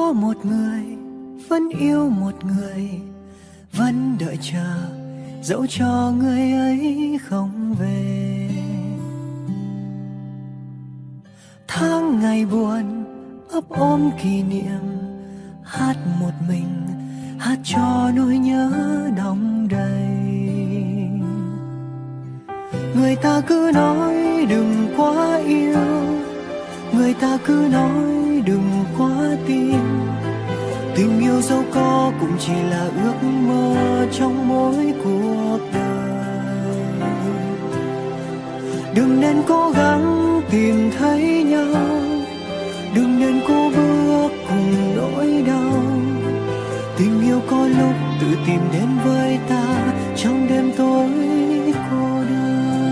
Có một người vẫn yêu một người, vẫn đợi chờ dẫu cho người ấy không về. Tháng ngày buồn ấp ôm kỷ niệm, hát một mình, hát cho nỗi nhớ đong đầy. Người ta cứ nói đừng quá yêu, người ta cứ nói đừng quá tin. Tình yêu dẫu có cũng chỉ là ước mơ trong mỗi cuộc đời. Đừng nên cố gắng tìm thấy nhau, đừng nên cố bước cùng nỗi đau. Tình yêu có lúc tự tìm đến với ta trong đêm tối cô đơn.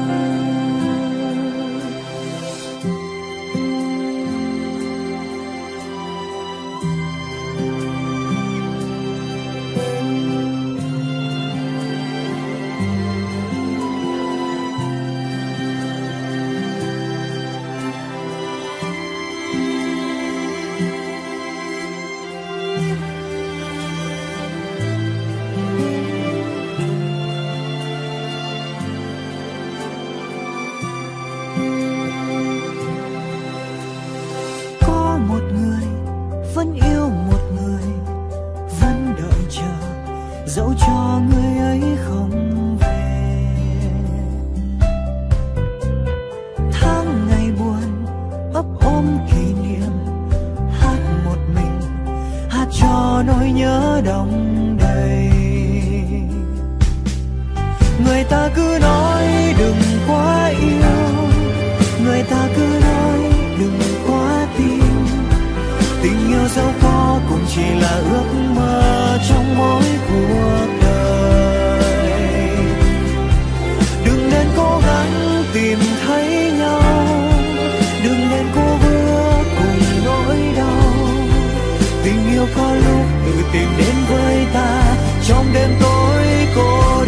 Dẫu cho người ấy không về. Tháng ngày buồn ấp ôm kỷ niệm, hát một mình, hát cho nỗi nhớ đong đầy. Người ta cứ nói đừng quá yêu, người ta cứ nói đừng quá tin. Tình yêu dẫu có cũng chỉ là ước mơ trong mỗi cuộc đời. Đừng nên cố gắng tìm thấy nhau, đừng nên cố bước cùng nỗi đau. Tình yêu có lúc tự tìm đến với ta trong đêm tối cô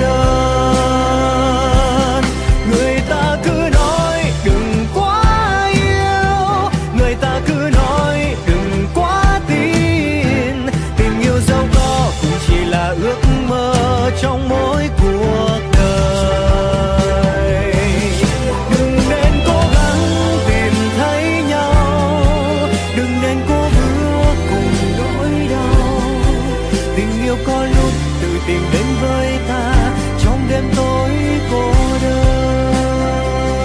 đơn. Người ta cứ nói đừng quá yêu, người ta cứ nói đừng quá tin. Tình yêu dẫu có cũng chỉ là ước mơ trong mỗi cuộc đời. Đừng nên cố gắng tìm thấy nhau, đừng nên cố bước cùng nỗi đau. Tình yêu có lúc tự tìm đến với ta trong đêm tối cô đơn.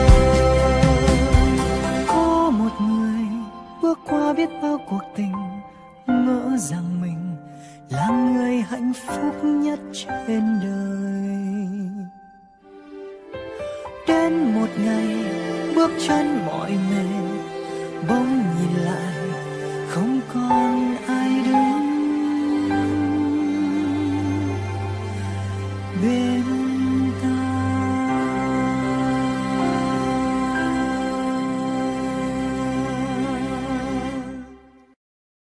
Có một người bước qua biết bao cuộc tình, ngỡ rằng mình là người hạnh phúc nhất trên đời. Đến một ngày bước chân mỏi mệt,